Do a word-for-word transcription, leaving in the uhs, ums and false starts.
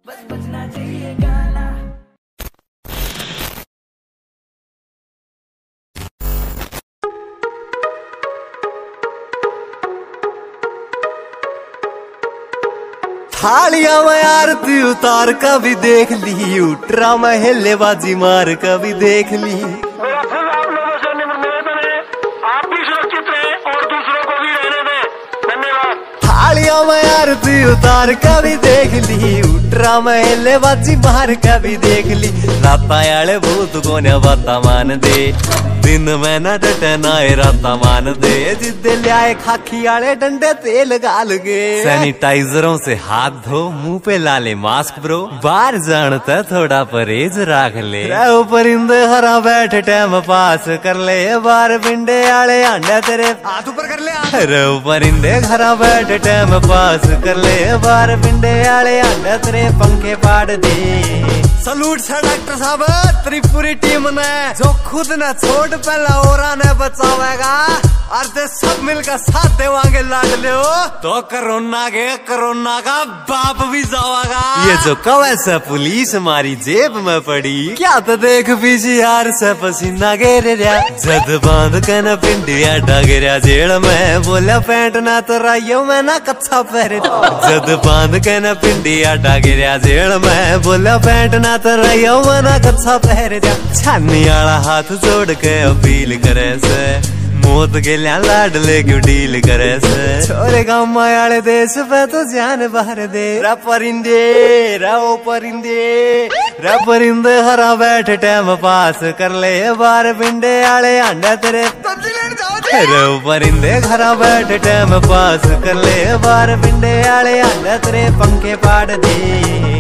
बस बजना चाहिए गाना। थालियां में आरती उतार कभी देख ली, उठरा में हिल्लेबाजी मार कभी देख ली। मेरा फिर आप लोगों से निवेदन है, आप भी सुरक्षित रहें और दूसरों को भी रहने दें। धन्यवाद। थालियां में आरती उतार कभी देख ली, उठरा में हिल्लेबाजी मार कभी देख ली। राता आले भूत को न बाता मान दे, दिन में न डटे ना राता मान दे। जिद्दे लियाए खाकी आले डंडे तेल गाल गे, सैनिटाइजरों से हाथ धो, मुंह पे लाले मास्क ब्रो। बाहर जानता थोड़ा परहेज राख ले, रहो परिंदे हरा बैठ टाइम पास कर ले। बार पिंडे आले आंडा तेरे हाथ ऊपर कर ले, रहो परिंदे हरा बैठ टाइम पास कर ले। बार पिंडे आले आंडा तेरे पंखे पाड़ दे। सलूट से डॉक्टर साहब त्रिपुरी टीम ने, जो खुद न छोड़ पहला और ने बचावेगा, और ते सब मिलकर साथ देवांगे लाडले हो तो कोरोना के कोरोना का बाप भी जावागा। ये जो कवे से पुलिस हमारी जेब में पड़ी, क्या तो देख पीछे यार से पसीना गिर रहा। जद बांध के न पिंडिया डगरिया जेल में, बोला पैंट ना तो राइयो में ना कच्छा पहरे। जद बांध के न पिंडिया डगरिया जेल में, बोला पैंट ना तो राइयो में ना कच्छा पहरे। छानी आला हाथ जोड़ के अपील करे से, मौत के लिया लाडले क्यों डील करे से। छोरे गाँव मायाले देश पे तो जान बाहर दे। रा परिंदे राओ परिंदे, रा परिंदे हरा बैठ टाइम पास कर ले। बार पिंडे आले आंडा तेरे रो परिंदे हरा बैठ टाइम पास कर ले। बार पिंडे आले आंडा तेरे पंखे पाड़ दे।